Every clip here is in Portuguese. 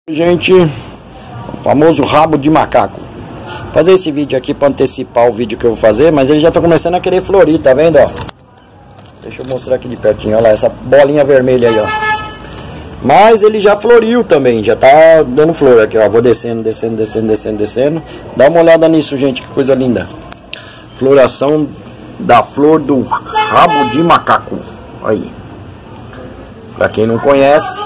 Gente, o famoso rabo de macaco. Vou fazer esse vídeo aqui para antecipar o vídeo que eu vou fazer, mas ele já tá começando a querer florir, tá vendo, ó? Deixa eu mostrar aqui de pertinho, olha lá, essa bolinha vermelha aí, ó. Mas ele já floriu também, já tá dando flor aqui, ó. Vou descendo. Dá uma olhada nisso, gente, que coisa linda. Floração da flor do rabo de macaco. Aí. Pra quem não conhece,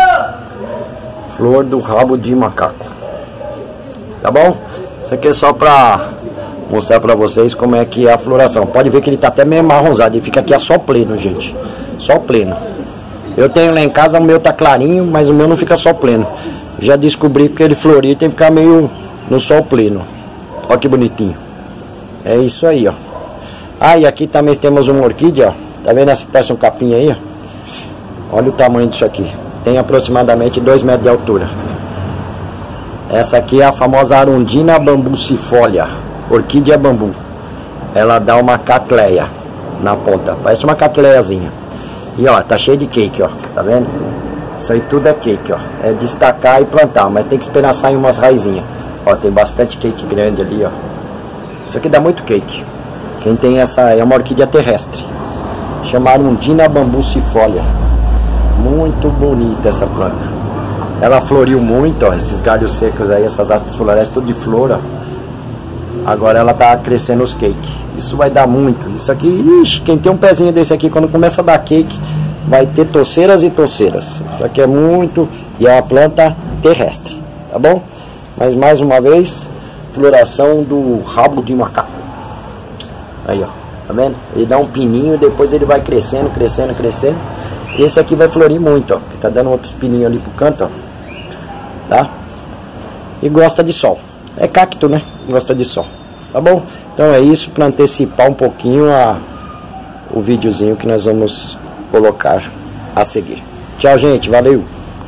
flor do rabo de macaco. Tá bom? Isso aqui é só pra mostrar pra vocês como é que é a floração. Pode ver que ele tá até meio marronzado. Ele fica aqui a só pleno, gente. Só pleno. Eu tenho lá em casa, o meu tá clarinho, mas o meu não fica só pleno. Já descobri que ele florir tem que ficar meio no sol pleno. Olha que bonitinho. É isso aí, ó. Ah, e aqui também temos uma orquídea, ó. Tá vendo essa que parece um capim aí, ó? Olha o tamanho disso aqui. Tem aproximadamente 2 metros de altura. Essa aqui é a famosa Arundina bambucifolia, orquídea bambu. Ela dá uma catleia na ponta, parece uma catleiazinha. E ó, tá cheio de cake, ó, tá vendo? Isso aí tudo é cake, ó. É destacar e plantar, mas tem que esperar sair umas raizinhas. Ó, tem bastante cake grande ali, ó. Isso aqui dá muito cake. Quem tem essa é uma orquídea terrestre, chama Arundina bambucifolia. Muito bonita essa planta. Ela floriu muito, ó, esses galhos secos aí, essas hastes florestas, tudo de flor, ó. Agora ela tá crescendo os cake. Isso vai dar muito. Isso aqui, ixi, quem tem um pezinho desse aqui, quando começa a dar cake, vai ter toceiras e toceiras. Isso aqui é muito, e é uma planta terrestre, tá bom? Mas mais uma vez, floração do rabo de macaco. Aí, ó, tá vendo? Ele dá um pininho e depois ele vai crescendo. Esse aqui vai florir muito, ó. Tá dando outros pininhos ali pro canto, ó. Tá? E gosta de sol. É cacto, né? Gosta de sol. Tá bom? Então é isso, para antecipar um pouquinho o videozinho que nós vamos colocar a seguir. Tchau, gente. Valeu.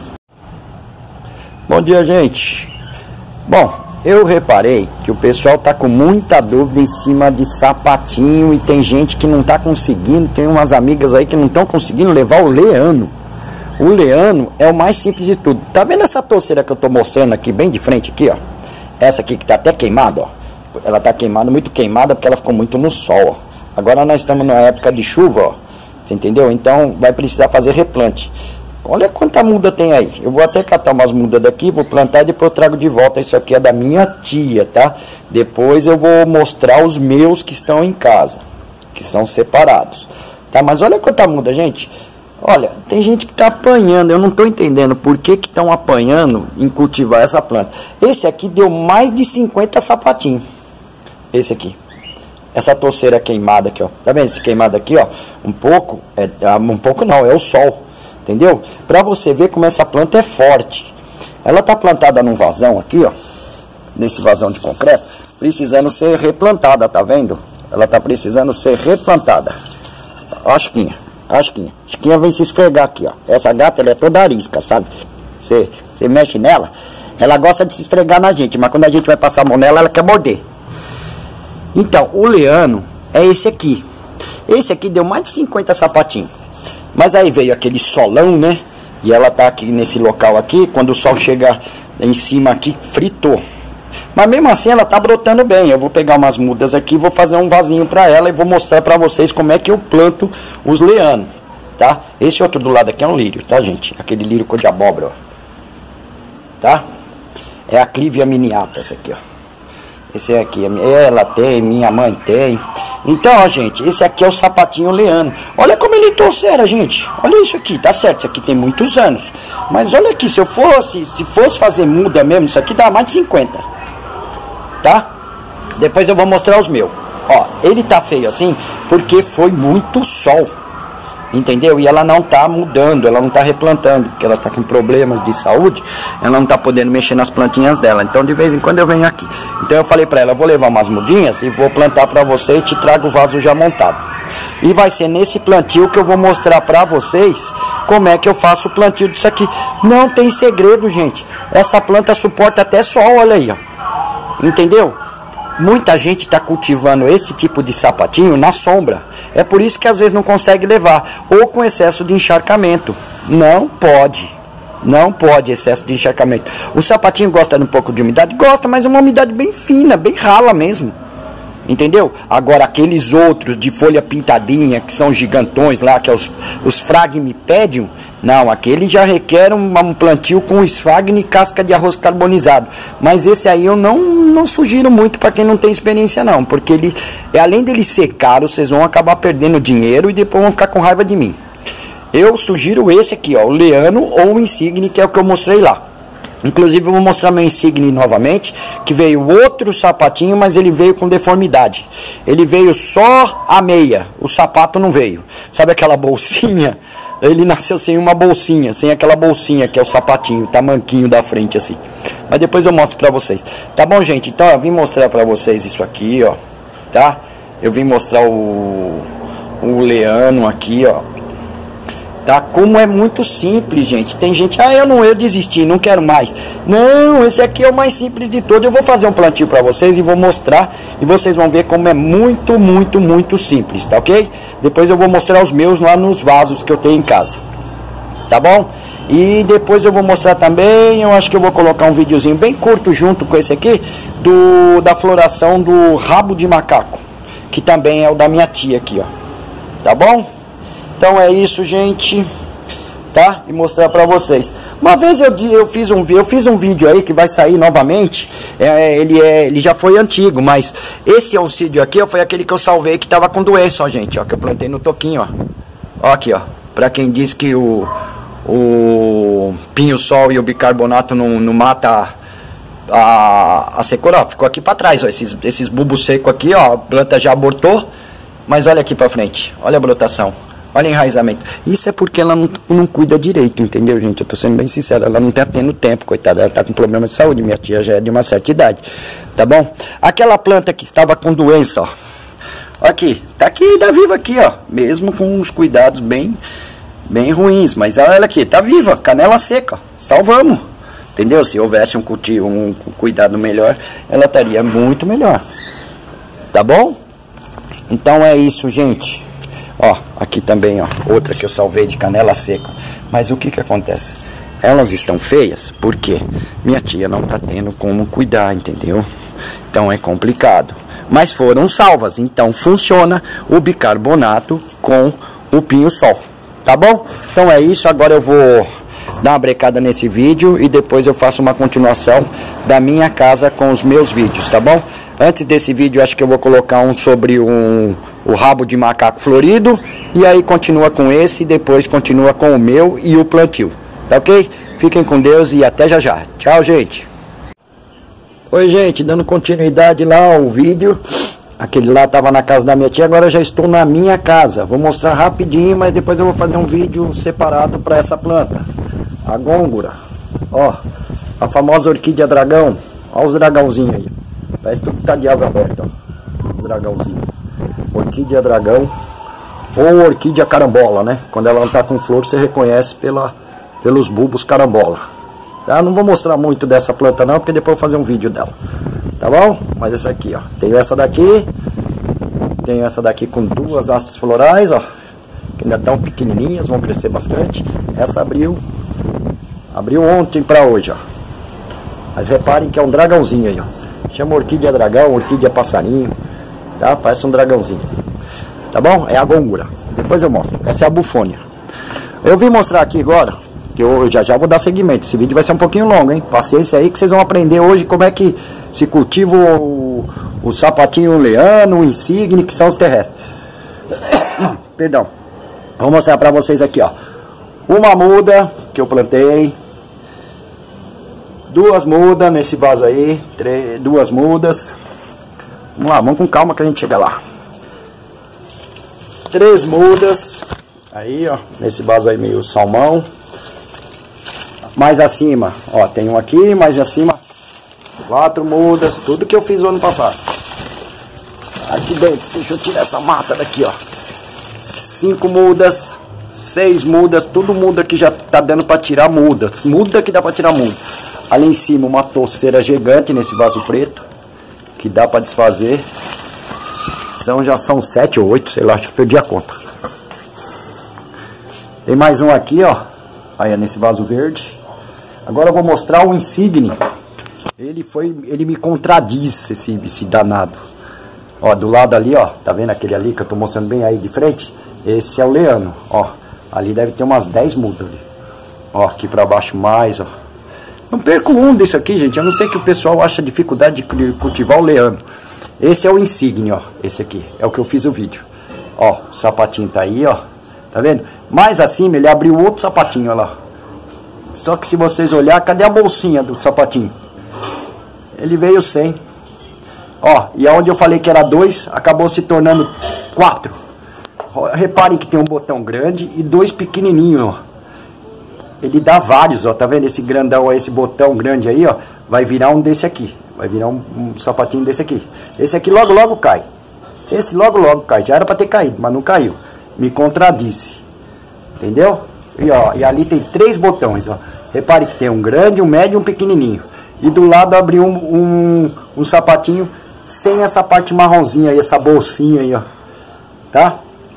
Bom dia, gente. Bom, eu reparei que o pessoal tá com muita dúvida em cima de sapatinho e tem gente que não tá conseguindo, tem umas amigas aí que não estão conseguindo levar o leano. O leano é o mais simples de tudo. Tá vendo essa touceira que eu tô mostrando aqui, bem de frente aqui, ó? Essa aqui que tá até queimada, ó. Ela tá queimada, muito queimada, porque ela ficou muito no sol, ó. Agora nós estamos na época de chuva, ó. Você entendeu? Então vai precisar fazer replante. Olha quanta muda tem aí. Eu vou até catar umas mudas daqui, vou plantar e depois eu trago de volta. Isso aqui é da minha tia, tá? Depois eu vou mostrar os meus que estão em casa, que são separados, tá? Mas olha quanta muda, gente. Olha, tem gente que tá apanhando. Eu não tô entendendo por que que estão apanhando em cultivar essa planta. Esse aqui deu mais de 50 sapatinhos. Esse aqui. Essa touceira queimada aqui, ó. Tá vendo esse queimado aqui, ó? Um pouco não, é o sol. Entendeu? Pra você ver como essa planta é forte. Ela tá plantada num vasão aqui, ó. Nesse vasão de concreto. Precisando ser replantada, tá vendo? Ela tá precisando ser replantada. Ó a Chiquinha. A Chiquinha vem se esfregar aqui, ó. Essa gata, ela é toda arisca, sabe? Você mexe nela, ela gosta de se esfregar na gente. Mas quando a gente vai passar a mão nela, ela quer morder. Então, o leano é esse aqui. Esse aqui deu mais de 50 sapatinhos. Mas aí veio aquele solão, né? E ela tá aqui nesse local aqui. Quando o sol chega em cima aqui, fritou. Mas mesmo assim ela tá brotando bem. Eu vou pegar umas mudas aqui, vou fazer um vasinho pra ela e vou mostrar pra vocês como é que eu planto os leanos, tá? Esse outro do lado aqui é um lírio, tá, gente? Aquele lírio cor de abóbora, ó. Tá? É a Clivia miniata essa aqui, ó. Esse aqui, ela tem, minha mãe tem. Então, ó, gente, esse aqui é o sapatinho leano. Olha como ele torceira, gente. Olha isso aqui, tá certo, isso aqui tem muitos anos. Mas olha aqui, se fosse fazer muda mesmo, isso aqui dá mais de 50. Tá? Depois eu vou mostrar os meus. Ó, ele tá feio assim porque foi muito sol. Entendeu? E ela não tá mudando, ela não tá replantando, porque ela tá com problemas de saúde, ela não tá podendo mexer nas plantinhas dela. Então de vez em quando eu venho aqui. Então eu falei pra ela, eu vou levar umas mudinhas e vou plantar pra você e te trago o vaso já montado. E vai ser nesse plantio que eu vou mostrar pra vocês como é que eu faço o plantio disso aqui. Não tem segredo, gente. Essa planta suporta até sol, olha aí, ó. Entendeu? Muita gente está cultivando esse tipo de sapatinho na sombra. É por isso que às vezes não consegue levar. Ou com excesso de encharcamento. Não pode. Não pode excesso de encharcamento. O sapatinho gosta de um pouco de umidade? Gosta, mas é uma umidade bem fina, bem rala mesmo. Entendeu? Agora aqueles outros de folha pintadinha, que são gigantões lá, que é os Fragmipedium, não, aquele já requer um plantio com esfagme e casca de arroz carbonizado. Mas esse aí eu não sugiro muito para quem não tem experiência não, porque ele, além dele ser caro, vocês vão acabar perdendo dinheiro e depois vão ficar com raiva de mim. Eu sugiro esse aqui, ó, o Leano ou o Insigne, que é o que eu mostrei lá. Inclusive eu vou mostrar meu Insigne novamente, que veio outro sapatinho, mas ele veio com deformidade. Ele veio só a meia, o sapato não veio. Sabe aquela bolsinha? Ele nasceu sem uma bolsinha, sem aquela bolsinha que é o sapatinho, o tamanquinho da frente assim. Mas depois eu mostro pra vocês. Tá bom, gente? Então eu vim mostrar pra vocês isso aqui, ó. Tá? Eu vim mostrar o Leano aqui, ó. Tá? Como é muito simples, gente. Tem gente, eu desisti, não quero mais. Não, esse aqui é o mais simples de todo. Eu vou fazer um plantio para vocês e vou mostrar. E vocês vão ver como é muito, muito, muito simples, tá ok? Depois eu vou mostrar os meus lá nos vasos que eu tenho em casa. Tá bom? E depois eu vou mostrar também, eu acho que eu vou colocar um videozinho bem curto junto com esse aqui, da floração do rabo de macaco. Que também é o da minha tia aqui, ó. Tá bom? Então é isso, gente, tá? E mostrar pra vocês. Uma vez eu fiz um vídeo aí que vai sair novamente. Ele já foi antigo, mas esse oncídio aqui, ó, foi aquele que eu salvei que tava com doença, ó, gente, ó, que eu plantei no toquinho, ó. Ó aqui, ó. Pra quem diz que o pinho-sol e o bicarbonato não mata a secura, ó, ficou aqui pra trás, ó, esses bulbos secos aqui, ó, a planta já abortou, mas olha aqui pra frente, olha a brotação. Olha o enraizamento. Isso é porque ela não cuida direito, entendeu, gente? Eu tô sendo bem sincero. Ela não tá tendo tempo, coitada. Ela tá com problema de saúde. Minha tia já é de uma certa idade. Tá bom? Aquela planta que estava com doença, ó. Aqui. Tá aqui, tá viva aqui, ó. Mesmo com os cuidados bem ruins. Mas olha aqui, tá viva. Canela seca, ó. Salvamos. Entendeu? Se houvesse um cuidado melhor, ela estaria muito melhor. Tá bom? Então é isso, gente. Ó, aqui também, ó, outra que eu salvei de canela seca. Mas o que que acontece? Elas estão feias porque minha tia não tá tendo como cuidar, entendeu? Então é complicado. Mas foram salvas, então funciona o bicarbonato com o pinho-sol. Tá bom? Então é isso, agora eu vou dar uma brecada nesse vídeo e depois eu faço uma continuação da minha casa com os meus vídeos, tá bom? Antes desse vídeo, acho que eu vou colocar um sobre o rabo de macaco florido. E aí continua com esse, depois continua com o meu e o plantio. Tá ok? Fiquem com Deus e até já já. Tchau, gente. Oi, gente, dando continuidade lá ao vídeo. Aquele lá estava na casa da minha tia, agora eu já estou na minha casa. Vou mostrar rapidinho, mas depois eu vou fazer um vídeo separado para essa planta. A gôngora. Ó, a famosa orquídea dragão. Olha os dragãozinhos aí. Parece que tá de asa aberta, ó. Os dragãozinhos. Orquídea dragão ou orquídea carambola, né? Quando ela não tá com flor, você reconhece pelos bulbos carambola. Tá? Não vou mostrar muito dessa planta não, porque depois eu vou fazer um vídeo dela. Tá bom? Mas essa aqui, ó. Tenho essa daqui com duas hastes florais, ó. Que ainda estão pequenininhas, vão crescer bastante. Essa abriu ontem pra hoje, ó. Mas reparem que é um dragãozinho aí, ó. Chama orquídea dragão, orquídea passarinho, tá? Parece um dragãozinho, tá bom? É a gôngora, depois eu mostro. Essa é a bufônia. Eu vim mostrar aqui agora, que eu já vou dar seguimento. Esse vídeo vai ser um pouquinho longo, hein? Paciência aí que vocês vão aprender hoje como é que se cultiva o sapatinho Leano, o Insigne, que são os terrestres. Perdão. Vou mostrar pra vocês aqui, ó. Uma muda que eu plantei. Duas mudas nesse vaso aí, duas mudas. Vamos lá, vamos com calma que a gente chega lá. 3 mudas. Aí, ó, nesse vaso aí meio salmão. Mais acima, ó, tem um aqui, mais acima 4 mudas, tudo que eu fiz no ano passado. Aqui dentro, deixa eu tirar essa mata daqui, ó. 5 mudas, 6 mudas, tudo muda que já tá dando pra tirar muda. Muda que dá pra tirar muda. Ali em cima uma torceira gigante nesse vaso preto, que dá para desfazer. Já são 7 ou 8, sei lá, acho que perdi a conta. Tem mais um aqui, ó. Aí é nesse vaso verde. Agora eu vou mostrar o Insigne. Ele me contradiz, esse danado. Ó, do lado ali, ó, tá vendo aquele ali que eu tô mostrando bem aí de frente? Esse é o Leano, ó. Ali deve ter umas 10 mudas ali. Ó, aqui pra baixo mais, ó. Não perco um desse aqui, gente. Eu não sei que o pessoal acha dificuldade de cultivar o Leano. Esse é o Insigne, ó. Esse aqui, é o que eu fiz o vídeo. Ó, o sapatinho tá aí, ó. Tá vendo? Mais acima ele abriu outro sapatinho, ó lá. Só que se vocês olhar, cadê a bolsinha do sapatinho? Ele veio sem. Ó, e aonde eu falei que era 2, acabou se tornando 4. Reparem que tem um botão grande e 2 pequenininhos, ó. Ele dá vários, ó. Tá vendo esse grandão, esse botão grande aí, ó? Vai virar um desse aqui. Vai virar um sapatinho desse aqui. Esse aqui logo logo cai. Esse logo logo cai. Já era pra ter caído, mas não caiu. Me contradisse. Entendeu? E, ó, e ali tem 3 botões, ó. Repare que tem um grande, um médio e um pequenininho. E do lado abriu um sapatinho sem essa parte marronzinha aí, essa bolsinha aí, ó. Tá?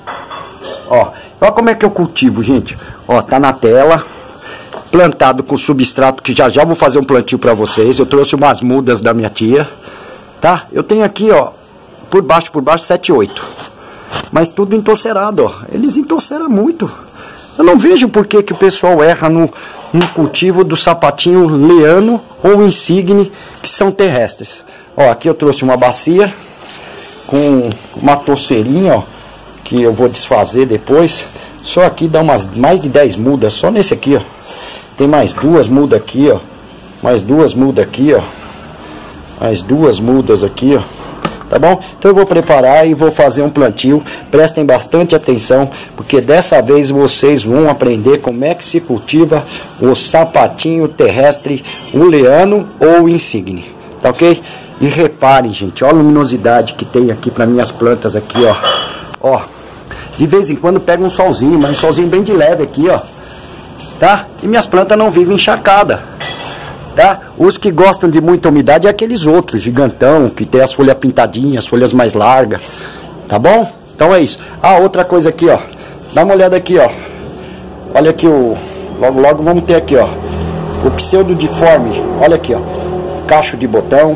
Ó, olha como é que eu cultivo, gente. Ó, tá na tela. Plantado com substrato, que já vou fazer um plantio pra vocês. Eu trouxe umas mudas da minha tia. Tá? Eu tenho aqui, ó, por baixo, 7, 8. Mas tudo entorcerado, ó. Eles entorceram muito. Eu não vejo por que o pessoal erra no cultivo do sapatinho Leano ou Insigne, que são terrestres. Ó, aqui eu trouxe uma bacia com uma torceirinha, ó, que eu vou desfazer depois. Só aqui dá mais de 10 mudas, só nesse aqui, ó. Tem mais 2 mudas aqui, ó. Mais 2 mudas aqui, ó. Mais 2 mudas aqui, ó. Tá bom? Então eu vou preparar e vou fazer um plantio. Prestem bastante atenção, porque dessa vez vocês vão aprender como é que se cultiva o sapatinho terrestre, o Leano ou o Insigne. Tá ok? E reparem, gente, olha a luminosidade que tem aqui para minhas plantas aqui, ó. Ó, de vez em quando pega um solzinho, mas um solzinho bem de leve aqui, ó. Tá? E minhas plantas não vivem encharcadas. Tá? Os que gostam de muita umidade é aqueles outros, gigantão, que tem as folhas pintadinhas, as folhas mais largas. Tá bom? Então é isso. Ah, outra coisa aqui, ó. Dá uma olhada aqui, ó. Olha aqui o... Logo vamos ter aqui, ó. O pseudo-deforme. Olha aqui, ó. Cacho de botão.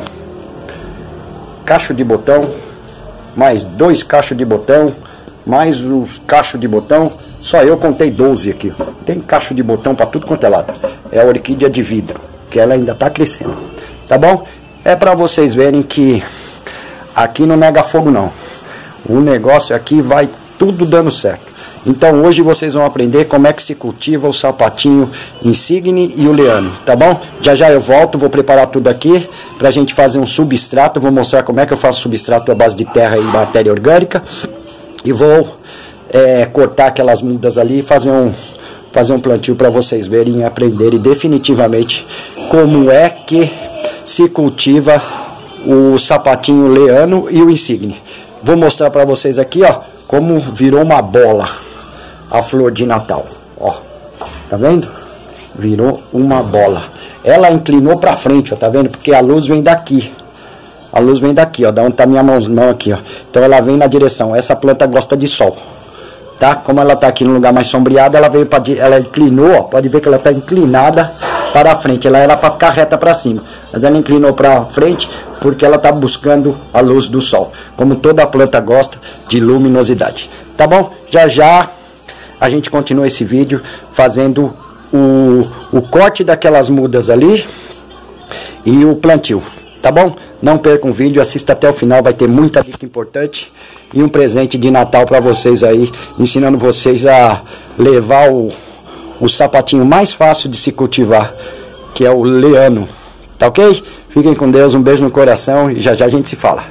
Cacho de botão. Mais 2 cachos de botão. Mais os cachos de botão. Só eu contei 12 aqui. Tem cacho de botão para tudo quanto é lado. É a orquídea de vidro, que ela ainda está crescendo. Tá bom? É para vocês verem que aqui não nega fogo não. O negócio aqui vai tudo dando certo. Então hoje vocês vão aprender como é que se cultiva o sapatinho Insigne e o Leano, tá bom? Já eu volto, vou preparar tudo aqui pra gente fazer um substrato. Vou mostrar como é que eu faço substrato à base de terra e matéria orgânica. E vou cortar aquelas mudas ali e fazer um plantio para vocês verem e aprenderem definitivamente como é que se cultiva o sapatinho Leano e o Insigne. Vou mostrar para vocês aqui, ó, como virou uma bola a flor de Natal, ó. Tá vendo? Virou uma bola. Ela inclinou para frente, ó, tá vendo? Porque a luz vem daqui. A luz vem daqui, ó, da onde tá minha mão aqui, ó. Então ela vem na direção. Essa planta gosta de sol. Tá? Como ela tá aqui no lugar mais sombreado, ela veio ela inclinou, ó, pode ver que ela tá inclinada para a frente. Ela era para ficar reta para cima, mas ela inclinou para frente porque ela tá buscando a luz do sol. Como toda planta gosta de luminosidade. Tá bom? Já a gente continua esse vídeo fazendo o corte daquelas mudas ali e o plantio. Tá bom? Não perca um vídeo, assista até o final, vai ter muita dica importante e um presente de Natal para vocês aí, ensinando vocês a levar o sapatinho mais fácil de se cultivar, que é o Leano. Tá ok? Fiquem com Deus, um beijo no coração e já a gente se fala.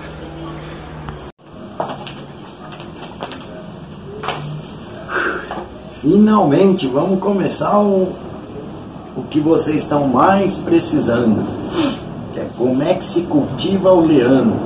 Finalmente, vamos começar o que vocês estão mais precisando. Como é que se cultiva o Leano?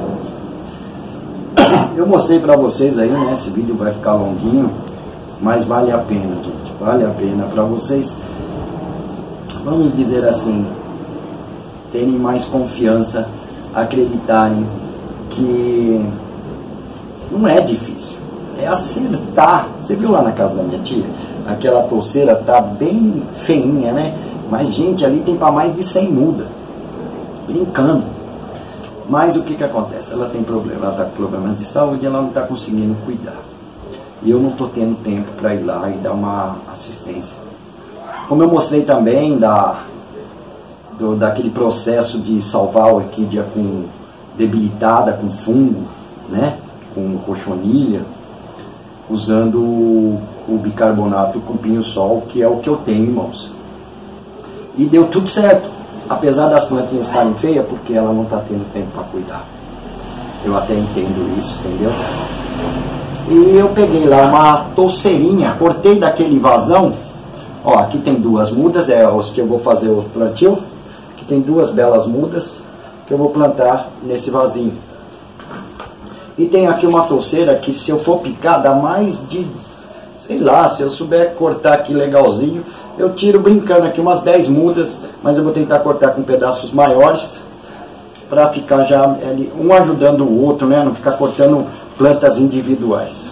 Eu mostrei para vocês aí, né? Esse vídeo vai ficar longuinho, mas vale a pena, gente. Vale a pena para vocês, vamos dizer assim, terem mais confiança, acreditarem que não é difícil. É acertar. Você viu lá na casa da minha tia? Aquela torceira tá bem feinha, né? Mas, gente, ali tem para mais de 100 mudas. Brincando. Mas o que acontece? Ela tem problema, ela está com problemas de saúde, ela não está conseguindo cuidar. E eu não estou tendo tempo para ir lá e dar uma assistência. Como eu mostrei também daquele processo de salvar a orquídea com debilitada, com fungo, né? Com cochonilha, usando o bicarbonato com pinho-sol, que é o que eu tenho, irmãos. E deu tudo certo, apesar das plantinhas estarem feias, porque ela não está tendo tempo para cuidar. Eu até entendo isso, entendeu? E eu peguei lá uma touceirinha, cortei daquele vazão. Ó, aqui tem 2 mudas, é os que eu vou fazer o plantio. Aqui tem 2 belas mudas que eu vou plantar nesse vasinho. E tem aqui uma touceira que, se eu for picar, dá mais de, sei lá, se eu souber cortar aqui legalzinho, eu tiro brincando aqui umas 10 mudas, mas eu vou tentar cortar com pedaços maiores, para ficar já um ajudando o outro, né? Não ficar cortando plantas individuais.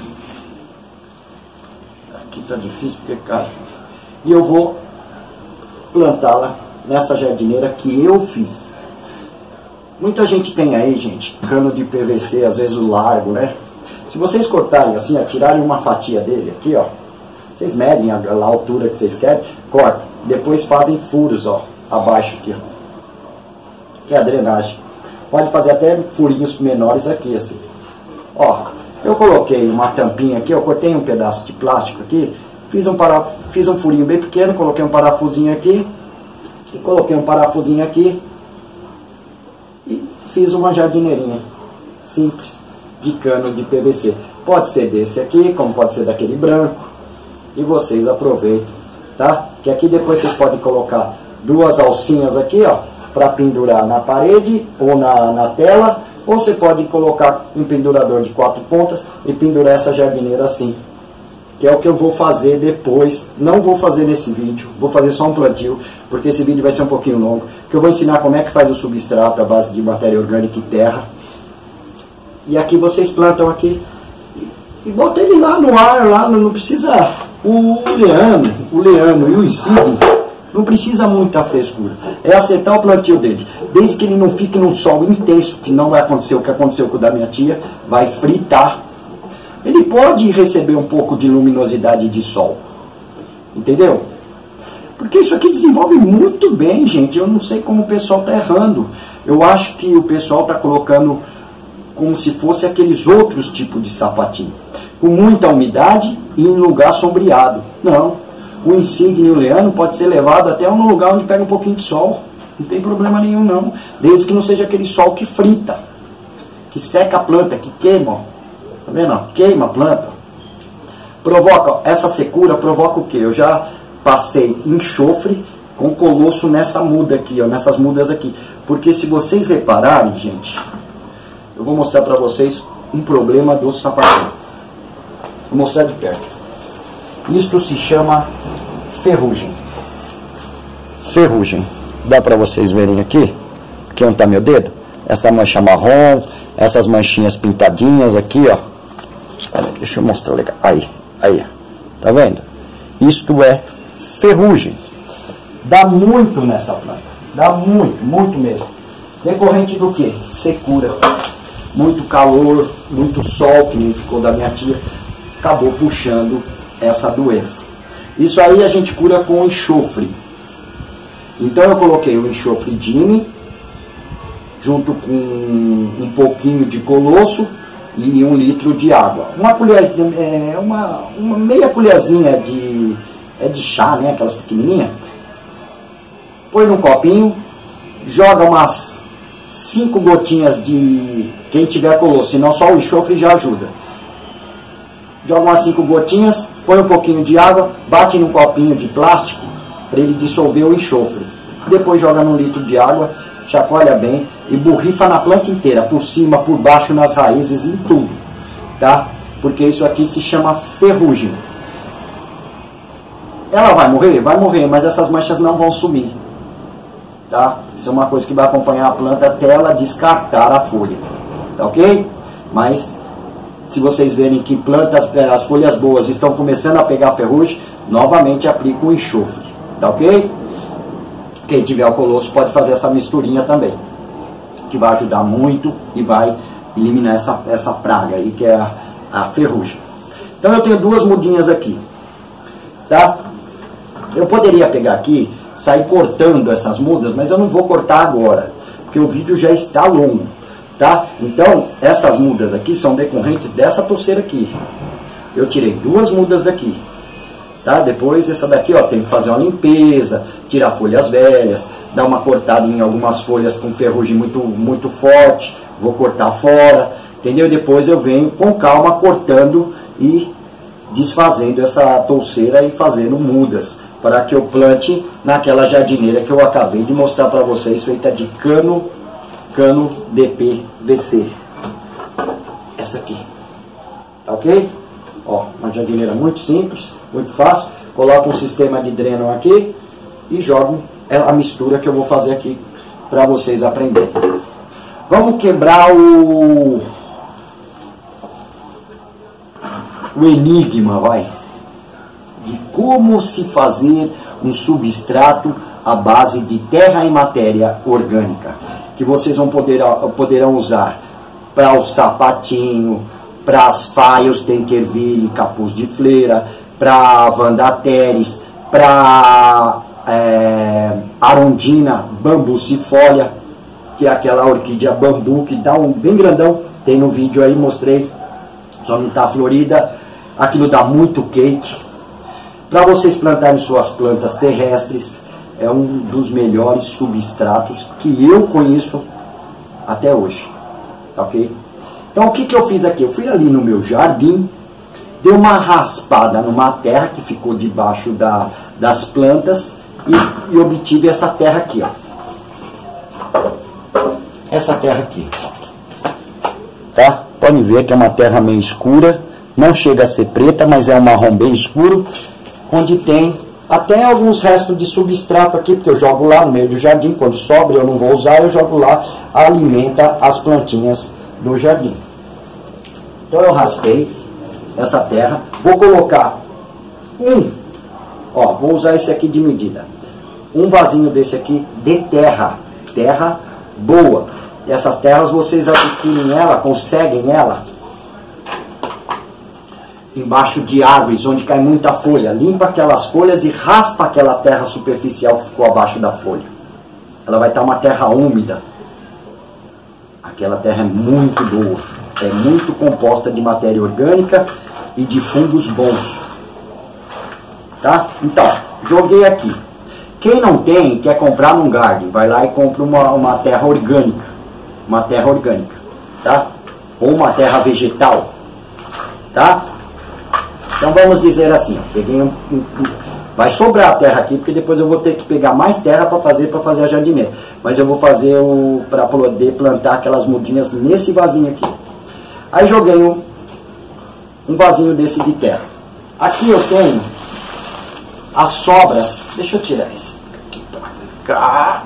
Aqui tá difícil porque cai. E eu vou plantá-la nessa jardineira que eu fiz. Muita gente tem aí, gente, cano de PVC, às vezes o largo, né? Se vocês cortarem assim, ó, tirarem uma fatia dele aqui, ó, vocês medem a altura que vocês querem, cortam. Depois fazem furos, ó, abaixo aqui, ó, que é a drenagem. Pode fazer até furinhos menores aqui, assim. Ó, eu coloquei uma tampinha aqui, eu cortei um pedaço de plástico aqui, fiz um furinho bem pequeno, coloquei um parafusinho aqui, e coloquei um parafusinho aqui, e fiz uma jardineirinha simples de cano de PVC. Pode ser desse aqui, como pode ser daquele branco, e vocês aproveitam, tá? Que aqui depois vocês podem colocar 2 alcinhas aqui, ó, para pendurar na parede ou na tela, ou você pode colocar um pendurador de 4 pontas e pendurar essa jardineira assim, que é o que eu vou fazer depois. Não vou fazer nesse vídeo, vou fazer só um plantio, porque esse vídeo vai ser um pouquinho longo, que eu vou ensinar como é que faz o substrato à base de matéria orgânica e terra. E aqui vocês plantam aqui e botam ele lá no ar, lá não precisa. O leano e o insigne não precisa muita frescura, é acertar o plantio dele, desde que ele não fique num sol intenso, que não vai acontecer o que aconteceu com o da minha tia, vai fritar. Ele pode receber um pouco de luminosidade de sol, entendeu? Porque isso aqui desenvolve muito bem, gente. Eu não sei como o pessoal está errando. Eu acho que o pessoal está colocando como se fosse aqueles outros tipos de sapatinho, com muita umidade e em lugar sombreado. Não. O insigne e o leano pode ser levado até um lugar onde pega um pouquinho de sol. Não tem problema nenhum, não. Desde que não seja aquele sol que frita, que seca a planta, que queima, ó. Tá vendo? Queima a planta. Provoca, essa secura provoca o quê? Eu já passei enxofre com colosso nessa muda aqui, ó, nessas mudas aqui. Porque se vocês repararem, gente, eu vou mostrar pra vocês um problema do sapatinho. Vou mostrar de perto. Isto se chama ferrugem. Ferrugem. Dá pra vocês verem aqui? Aqui onde tá meu dedo? Essa mancha marrom, essas manchinhas pintadinhas aqui, ó. Olha, deixa eu mostrar legal. Aí, tá vendo? Isto é ferrugem. Dá muito nessa planta. Dá muito mesmo. Decorrente do que? Secura. Muito calor, muito sol, que nem ficou da minha tia, acabou puxando essa doença. Isso aí a gente cura com enxofre. Então eu coloquei o enxofre Dime, junto com um pouquinho de colosso e 1 litro de água. Uma colher, uma meia colherzinha de chá, né? Aquelas pequenininhas. Põe num copinho, joga umas 5 gotinhas de... Quem tiver colosso, senão só o enxofre já ajuda. Joga umas 5 gotinhas, põe um pouquinho de água, bate num copinho de plástico para ele dissolver o enxofre. Depois joga num litro de água, chacoalha bem e borrifa na planta inteira, por cima, por baixo, nas raízes, em tudo, tá? Porque isso aqui se chama ferrugem. Ela vai morrer? Vai morrer, mas essas manchas não vão sumir, tá? Isso é uma coisa que vai acompanhar a planta até ela descartar a folha, tá ok? Mas se vocês verem que plantas, as folhas boas estão começando a pegar ferrugem, novamente aplica o enxofre, tá ok? quem tiver o colosso pode fazer essa misturinha também, que vai ajudar muito e vai eliminar essa praga aí, que é a ferrugem. Então eu tenho duas mudinhas aqui, tá? Eu poderia pegar aqui, sair cortando essas mudas, mas eu não vou cortar agora, porque o vídeo já está longo, tá? Então, essas mudas aqui são decorrentes dessa touceira aqui. Eu tirei duas mudas daqui, tá? Depois essa daqui, ó, tem que fazer uma limpeza, tirar folhas velhas, dar uma cortada em algumas folhas com ferrugem muito forte, vou cortar fora, entendeu? Depois eu venho com calma cortando e desfazendo essa touceira e fazendo mudas, para que eu plante naquela jardineira que eu acabei de mostrar para vocês, feita de cano DPVC. Essa aqui, tá ok? Ó, uma jardineira muito simples, muito fácil. Coloco um sistema de dreno aqui e jogo a mistura que eu vou fazer aqui para vocês aprenderem. Vamos quebrar o enigma, vai, de como se fazer um substrato à base de terra e matéria orgânica, que vocês poderão usar para o sapatinho, para as faias Tenkerville, capuz de fleira, para Vandateres, para Arundina bambucifolia, que é aquela orquídea bambu que dá um bem grandão, tem no vídeo aí, mostrei, só não está florida, aquilo dá muito cake. Para vocês plantarem suas plantas terrestres, é um dos melhores substratos que eu conheço até hoje, ok? Então o que eu fiz aqui? Eu fui ali no meu jardim, dei uma raspada numa terra que ficou debaixo das plantas e obtive essa terra aqui, ó. Essa terra aqui, tá? Podem ver que é uma terra meio escura, não chega a ser preta, mas é um marrom bem escuro, onde tem até alguns restos de substrato aqui, porque eu jogo lá no meio do jardim, quando sobra eu não vou usar, eu jogo lá, alimenta as plantinhas do jardim. Então eu raspei essa terra, vou colocar vou usar esse aqui de medida, um vasinho desse aqui de terra boa. E essas terras vocês adquirem ela, conseguem ela embaixo de árvores, onde cai muita folha. Limpa aquelas folhas e raspa aquela terra superficial que ficou abaixo da folha. Ela vai estar uma terra úmida. Aquela terra é muito boa, é muito composta de matéria orgânica e de fungos bons, tá? Então, joguei aqui. Quem não tem, quer comprar num garden, vai lá e compra uma terra orgânica, tá? Ou uma terra vegetal, tá? Então vamos dizer assim, peguei vai sobrar a terra aqui, porque depois eu vou ter que pegar mais terra para fazer a jardineira. Mas eu vou fazer para poder plantar aquelas mudinhas nesse vasinho aqui. Aí joguei um vasinho desse de terra. Aqui eu tenho as sobras, deixa eu tirar isso aqui pra cá.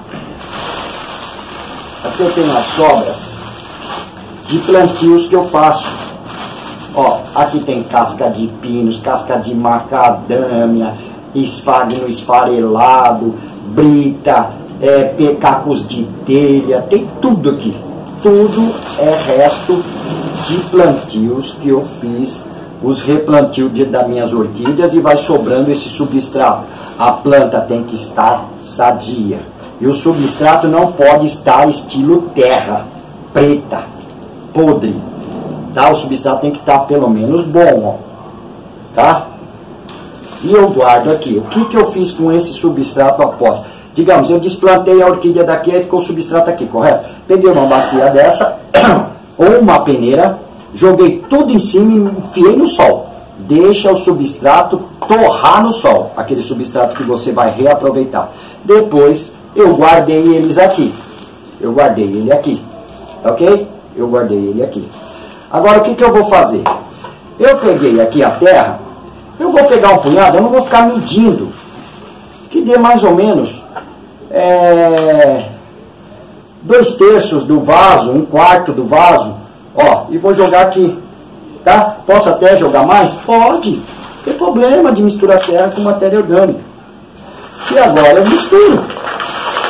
Aqui eu tenho as sobras de plantios que eu faço. Ó, aqui tem casca de pinos, casca de macadâmia, esfagno esfarelado, brita, cacos de telha, tem tudo aqui. Tudo é resto de plantios que eu fiz, os replantios das minhas orquídeas, e vai sobrando esse substrato. A planta tem que estar sadia. E o substrato não pode estar estilo terra, preta, podre. Tá? O substrato tem que estar pelo menos bom, ó. Tá? E eu guardo aqui. O que eu fiz com esse substrato após? Digamos, eu desplantei a orquídea daqui, aí ficou o substrato aqui, correto? Peguei uma bacia dessa, ou uma peneira, joguei tudo em cima e enfiei no sol. Deixa o substrato torrar no sol, aquele substrato que você vai reaproveitar. Depois, eu guardei eles aqui. Eu guardei ele aqui, ok? Eu guardei ele aqui. Agora, o que eu vou fazer? Eu peguei aqui a terra, eu vou pegar um punhado, eu não vou ficar medindo, que dê mais ou menos 2/3 do vaso, 1/4 do vaso, ó, e vou jogar aqui, tá? Posso até jogar mais? Pode, não tem problema de misturar terra com matéria orgânica. E agora eu misturo.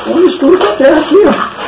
Eu misturo com a terra aqui, ó.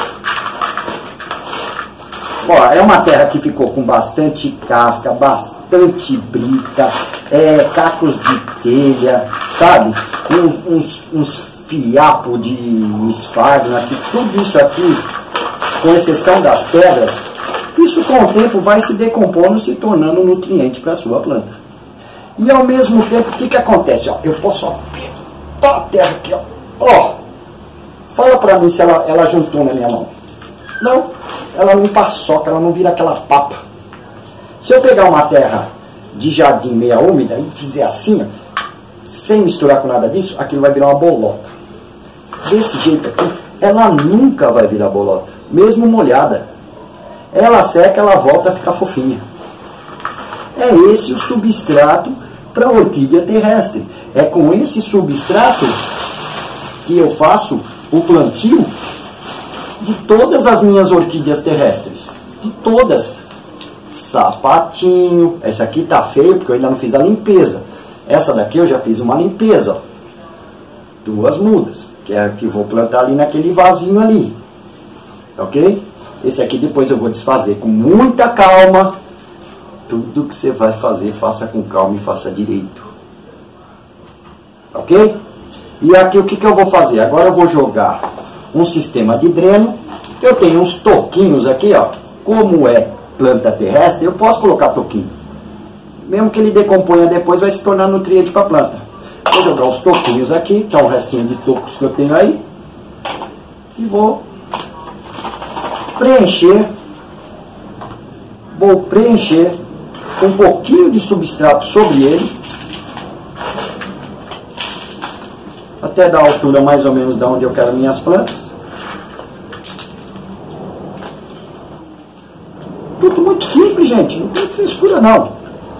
Ó, é uma terra que ficou com bastante casca, bastante brita, cacos de telha, sabe? Uns fiapos de esfarno aqui, tudo isso aqui, com exceção das pedras, isso com o tempo vai se decompondo, se tornando nutriente para a sua planta. E ao mesmo tempo, o que acontece? Ó, eu posso apertar a terra aqui, ó. Fala para mim se ela juntou na minha mão. Não, ela não paçoca, ela não vira aquela papa. Se eu pegar uma terra de jardim meia úmida e fizer assim, ó, sem misturar com nada disso, aquilo vai virar uma bolota. Desse jeito aqui, ela nunca vai virar bolota, mesmo molhada. Ela seca, ela volta a ficar fofinha. É esse o substrato para a orquídea terrestre. É com esse substrato que eu faço o plantio de todas as minhas orquídeas terrestres. De todas. Sapatinho. Essa aqui tá feio porque eu ainda não fiz a limpeza. Essa daqui eu já fiz uma limpeza. Ó. 2 mudas. Que é a que eu vou plantar ali naquele vasinho ali. Ok? Esse aqui depois eu vou desfazer com muita calma. Tudo que você vai fazer, faça com calma e faça direito. Ok? E aqui o que eu vou fazer? Agora eu vou jogar um sistema de dreno. Eu tenho uns toquinhos aqui, ó. Como é planta terrestre, eu posso colocar toquinho. Mesmo que ele decomponha depois, vai se tornar nutriente para a planta. Vou jogar os toquinhos aqui, que é um restinho de tocos que eu tenho aí. E vou preencher. Vou preencher com um pouquinho de substrato sobre ele. Até da altura mais ou menos de onde eu quero minhas plantas. Tudo muito simples, gente. Não tem frescura, não.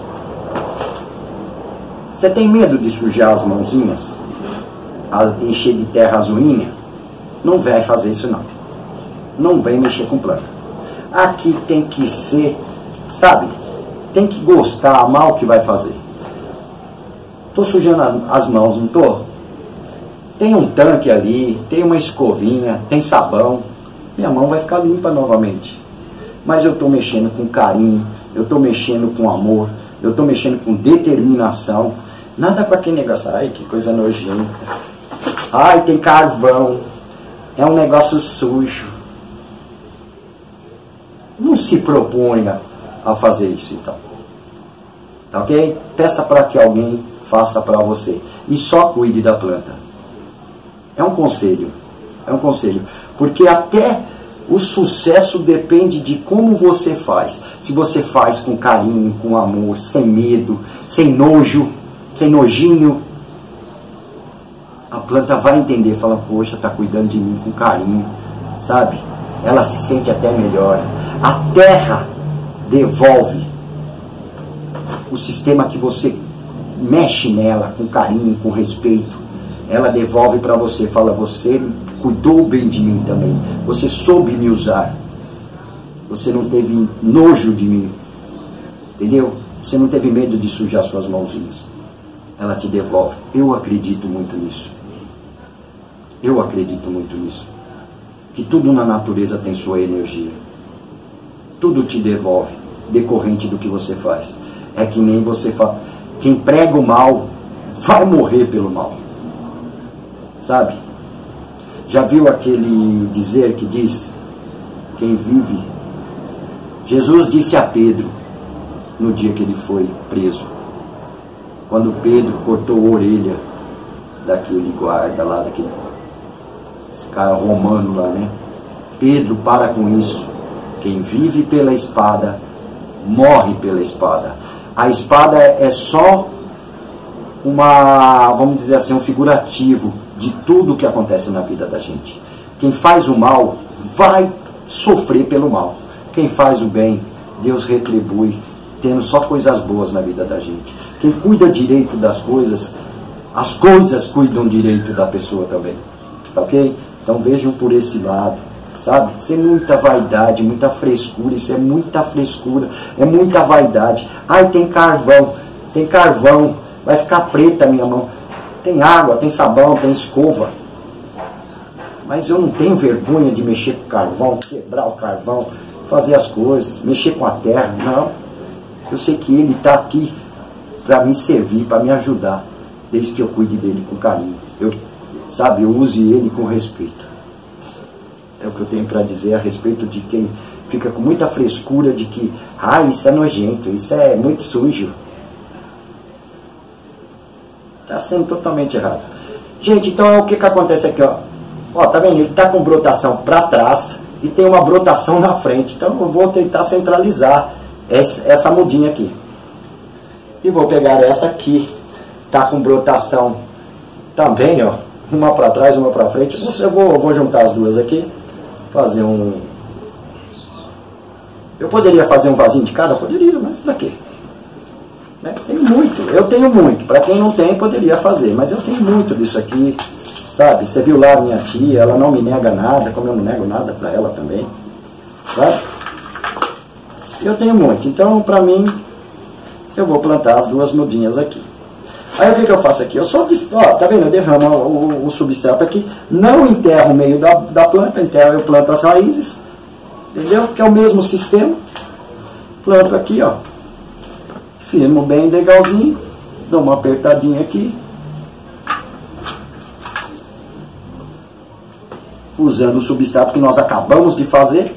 Você tem medo de sujar as mãozinhas? Encher de terra as unhas? Não vai fazer isso, não. Não vem mexer com planta. Aqui tem que ser, sabe? Tem que gostar, amar o que vai fazer. Tô sujando as mãos, não tô? Tem um tanque ali, tem uma escovinha, tem sabão. Minha mão vai ficar limpa novamente. Mas eu estou mexendo com carinho, eu estou mexendo com amor, eu estou mexendo com determinação. Nada com aquele negócio, ai que coisa nojenta. Ai, tem carvão. É um negócio sujo. Não se proponha a fazer isso então. Ok? Peça para que alguém faça para você. E só cuide da planta. É um conselho. É um conselho. Porque até o sucesso depende de como você faz. Se você faz com carinho, com amor, sem medo, sem nojo, sem nojinho, a planta vai entender, fala, poxa, está cuidando de mim com carinho, sabe? Ela se sente até melhor. A terra devolve o sistema que você mexe nela com carinho, com respeito. Ela devolve para você, fala, você cuidou bem de mim também. Você soube me usar. Você não teve nojo de mim. Entendeu? Você não teve medo de sujar suas mãozinhas. Ela te devolve. Eu acredito muito nisso. Eu acredito muito nisso. Que tudo na natureza tem sua energia. Tudo te devolve, decorrente do que você faz. É que nem você fala. Quem prega o mal, vai morrer pelo mal. Sabe? Já viu aquele dizer que diz, quem vive? Jesus disse a Pedro, no dia que ele foi preso, quando Pedro cortou a orelha daquele guarda lá, daquele cara romano lá, né? Pedro, para com isso. Quem vive pela espada, morre pela espada. A espada é só uma, vamos dizer assim, um figurativo de tudo o que acontece na vida da gente. Quem faz o mal vai sofrer pelo mal. Quem faz o bem, Deus retribui, tendo só coisas boas na vida da gente. Quem cuida direito das coisas, as coisas cuidam direito da pessoa também. Ok? Então vejam por esse lado, sabe? Sem muita vaidade, muita frescura, isso é muita frescura, é muita vaidade. Ai, tem carvão, vai ficar preta a minha mão. Tem água, tem sabão, tem escova. Mas eu não tenho vergonha de mexer com carvão, quebrar o carvão, fazer as coisas, mexer com a terra, não. Eu sei que ele está aqui para me servir, para me ajudar, desde que eu cuide dele com carinho. Eu use ele com respeito. É o que eu tenho para dizer a respeito de quem fica com muita frescura de que, isso é nojento, isso é muito sujo. Está sendo totalmente errado. Gente, então o que acontece aqui, ó? Ó, tá vendo? Ele está com brotação para trás e tem uma brotação na frente. Então eu vou tentar centralizar essa mudinha aqui. E vou pegar essa aqui, tá com brotação também, ó. Uma para trás, uma para frente. Eu vou juntar as duas aqui. Fazer um... Eu poderia fazer um vasinho de cada? Poderia, mas pra quê? Né? Eu tenho muito. Para quem não tem, poderia fazer. Mas eu tenho muito disso aqui. Sabe? Você viu lá a minha tia, ela não me nega nada, como eu não nego nada para ela também. Sabe? Eu tenho muito. Então, para mim, eu vou plantar as duas mudinhas aqui. Aí o que eu faço aqui? Eu só, tá vendo? Eu derramo o substrato aqui, não enterro o meio da planta, eu planto as raízes, entendeu? Que é o mesmo sistema. Planto aqui, ó. Firmo bem legalzinho, dou uma apertadinha aqui. Usando o substrato que nós acabamos de fazer.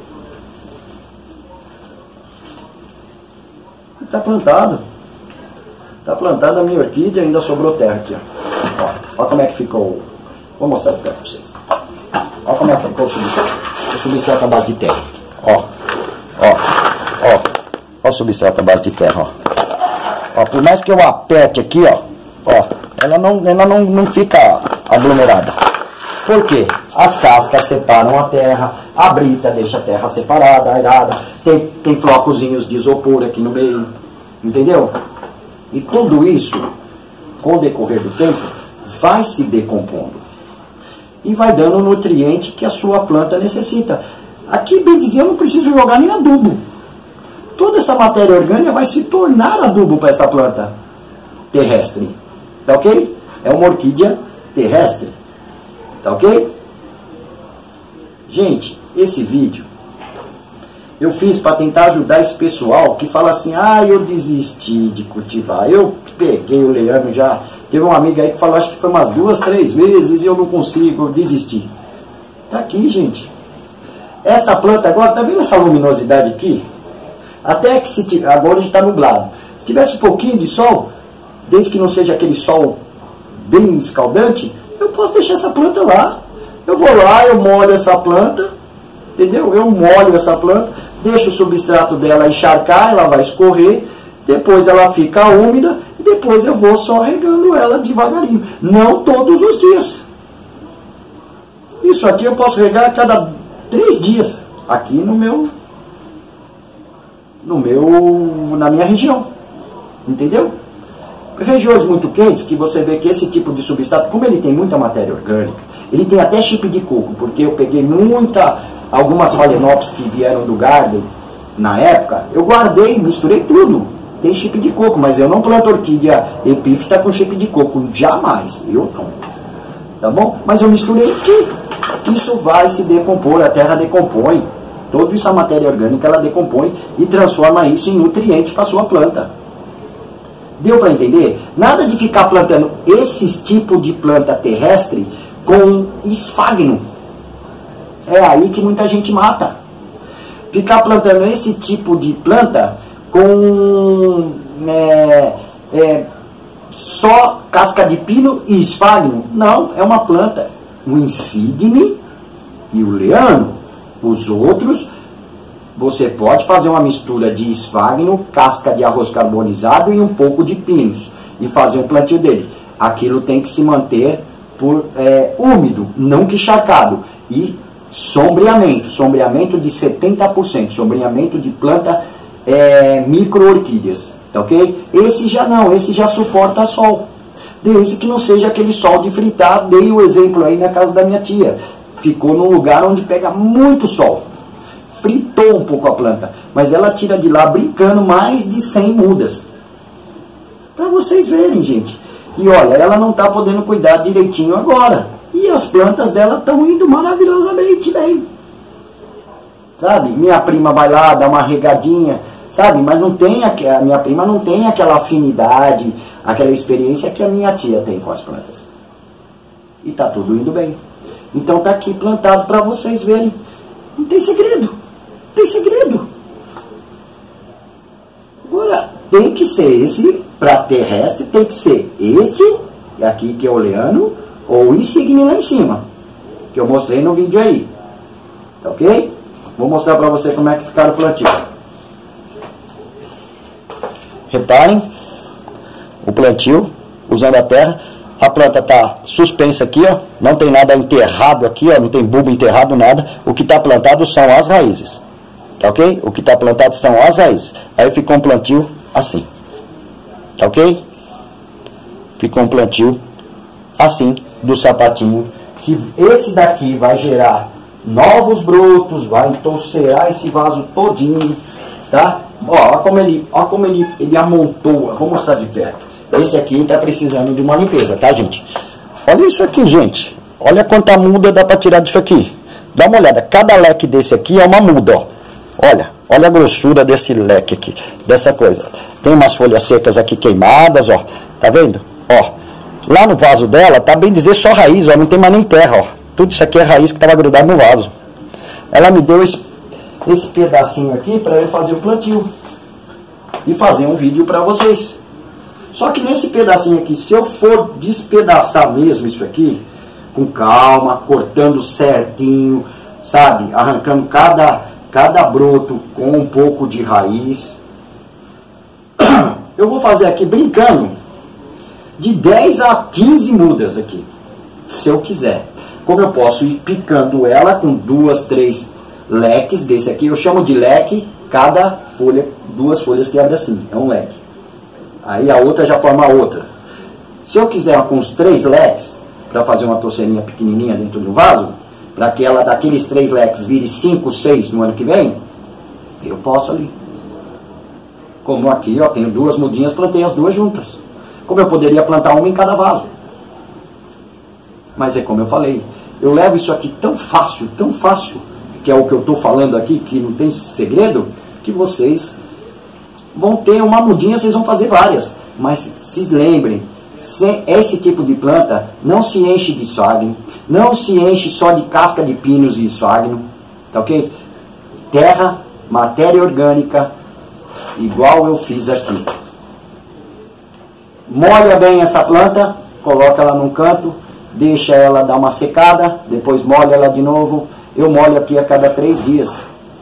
E tá plantado. Tá plantada a minha orquídea, ainda sobrou terra aqui, ó. Ó como é que ficou. Vou mostrar o terra pra vocês. Ó como é que ficou o substrato. O substrato à base de terra. Ó o substrato à base de terra, ó. Por mais que eu aperte aqui, ó, ela não fica aglomerada. Por quê? As cascas separam a terra, a brita deixa a terra separada, airada, tem flocozinhos de isopor aqui no meio, entendeu? E tudo isso, com o decorrer do tempo, vai se decompondo. E vai dando o nutriente que a sua planta necessita. Aqui, bem dizer, eu não preciso jogar nem adubo. Toda essa matéria orgânica vai se tornar adubo para essa planta terrestre. Tá ok? É uma orquídea terrestre. Tá ok? Gente, esse vídeo eu fiz para tentar ajudar esse pessoal que fala assim, eu desisti de cultivar, eu peguei o leano já. Teve uma amiga aí que falou, acho que foi umas 2, 3 vezes e eu não consigo, desistir. Tá aqui, gente. Esta planta agora, tá vendo essa luminosidade aqui? Até que agora está nublado. Se tivesse um pouquinho de sol, desde que não seja aquele sol bem escaldante, eu posso deixar essa planta lá. Eu vou lá, eu molho essa planta, entendeu? Eu molho essa planta, deixo o substrato dela encharcar, ela vai escorrer, depois ela fica úmida, e depois eu vou só regando ela devagarinho. Não todos os dias. Isso aqui eu posso regar a cada 3 dias, aqui na minha região. Entendeu? Regiões muito quentes, que você vê que esse tipo de substrato, como ele tem muita matéria orgânica, ele tem até chip de coco, porque eu peguei algumas phalaenopsis que vieram do Garden, na época, eu guardei, misturei tudo, tem chip de coco, mas eu não planto orquídea epífita com chip de coco, jamais, eu não, tá bom? Mas eu misturei aqui, isso vai se decompor, a terra decompõe, toda essa matéria orgânica ela decompõe e transforma isso em nutriente para a sua planta. Deu para entender? Nada de ficar plantando esses tipos de planta terrestre com esfagno. É aí que muita gente mata. Ficar plantando esse tipo de planta com só casca de pino e esfagno. Não, é uma planta. O insigne e o leano. Os outros, você pode fazer uma mistura de esfagno, casca de arroz carbonizado e um pouco de pinos. E fazer um plantio dele. Aquilo tem que se manter úmido, não que encharcado. E sombreamento de 70%, sombreamento de planta micro-orquídeas, tá ok? Esse já não, esse já suporta sol, desde que não seja aquele sol de fritar. Dei o exemplo aí na casa da minha tia, ficou num lugar onde pega muito sol, fritou um pouco a planta, mas ela tira de lá brincando mais de 100 mudas, para vocês verem, gente. E olha, ela não está podendo cuidar direitinho agora, E as plantas dela estão indo maravilhosamente bem. Sabe? Minha prima vai lá, dá uma regadinha, sabe? Mas não tem a minha prima não tem aquela afinidade, aquela experiência que a minha tia tem com as plantas. E tá tudo indo bem. Então tá aqui plantado para vocês verem. Não tem segredo. Não tem segredo. Agora, tem que ser esse, para terrestre, tem que ser este, aqui que é o oleano, ou o insigne lá em cima, que eu mostrei no vídeo aí. Tá ok? Vou mostrar para você como é que ficaram o plantio. Reparem o plantio, usando a terra. A planta está suspensa aqui, ó. Não tem nada enterrado aqui, ó. Não tem bulbo enterrado, nada. O que está plantado são as raízes. Tá ok? O que está plantado são as raízes. Aí ficou um plantio assim. Tá ok? Ficou um plantio assim do sapatinho. Que esse daqui vai gerar novos brotos, vai entorcear esse vaso todinho, tá? Ó como ele amontoa. Vou mostrar de perto. Esse aqui está precisando de uma limpeza, tá, gente? Olha isso aqui, gente. Olha quanta muda dá para tirar disso aqui. Dá uma olhada. Cada leque desse aqui é uma muda, ó. Olha a grossura desse leque aqui, dessa coisa. Tem umas folhas secas aqui queimadas, ó. Tá vendo? Ó. Lá no vaso dela, tá bem dizer só raiz, ó. Não tem mais nem terra, ó. Tudo isso aqui é raiz que estava grudado no vaso. Ela me deu esse pedacinho aqui para eu fazer o plantio. E fazer um vídeo para vocês. Só que nesse pedacinho aqui, se eu for despedaçar mesmo isso aqui, com calma, cortando certinho, sabe? Arrancando cada broto com um pouco de raiz. Eu vou fazer aqui brincando de 10 a 15 mudas aqui, se eu quiser. Como eu posso ir picando ela com 2, 3 leques desse aqui, eu chamo de leque, cada folha, 2 folhas que abre assim, é um leque. Aí a outra já forma a outra. Se eu quiser com uns 3 leques, para fazer uma torceirinha pequenininha dentro do vaso, para que ela daqueles 3 leques vire 5, 6 no ano que vem, eu posso ali. Como aqui, ó, tenho 2 mudinhas, plantei as 2 juntas. Como eu poderia plantar uma em cada vaso. Mas é como eu falei, eu levo isso aqui tão fácil, que é o que eu estou falando aqui, que não tem segredo, que vocês vão ter uma mudinha, vocês vão fazer várias. Mas se lembrem, esse tipo de planta não se enche de esfagno, não se enche só de casca de pinos e esfagno, tá ok? Terra, matéria orgânica, igual eu fiz aqui. Molha bem essa planta, coloca ela num canto, deixa ela dar uma secada, depois molha ela de novo. Eu molho aqui a cada 3 dias.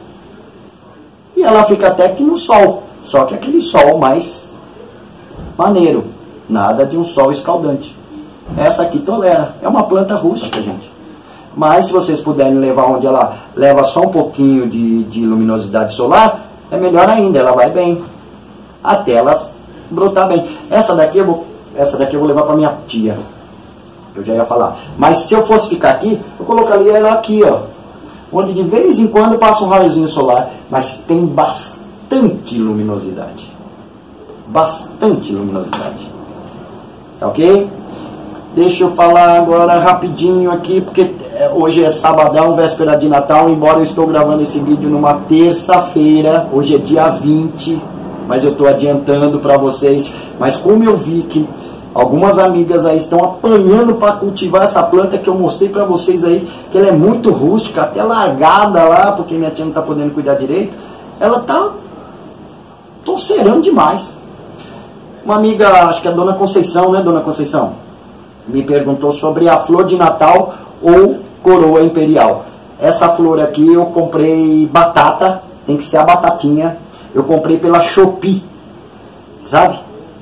E ela fica até que no sol. Só que aquele sol mais maneiro. Nada de um sol escaldante. Essa aqui tolera. É uma planta rústica, gente. Mas se vocês puderem levar onde ela leva só um pouquinho de luminosidade solar, é melhor ainda. Ela vai bem. Até ela brotar bem. Essa daqui eu vou levar para minha tia. Eu já ia falar. Mas se eu fosse ficar aqui, eu colocaria ela aqui, ó. Onde de vez em quando passa um raiozinho solar. Mas tem bastante luminosidade. Bastante luminosidade. Tá ok? Deixa eu falar agora rapidinho aqui, porque hoje é sabadão, véspera de Natal. Embora eu estou gravando esse vídeo numa terça-feira. Hoje é dia 20. Mas eu estou adiantando para vocês. Mas como eu vi que algumas amigas aí estão apanhando para cultivar essa planta que eu mostrei para vocês aí, que ela é muito rústica, até largada lá, porque minha tia não está podendo cuidar direito. Ela está torcerando demais. Uma amiga, acho que é a Dona Conceição, né, Dona Conceição? Me perguntou sobre a flor de Natal ou coroa imperial. Essa flor aqui eu comprei batata, tem que ser a batatinha. Eu comprei pela Shopee, sabe?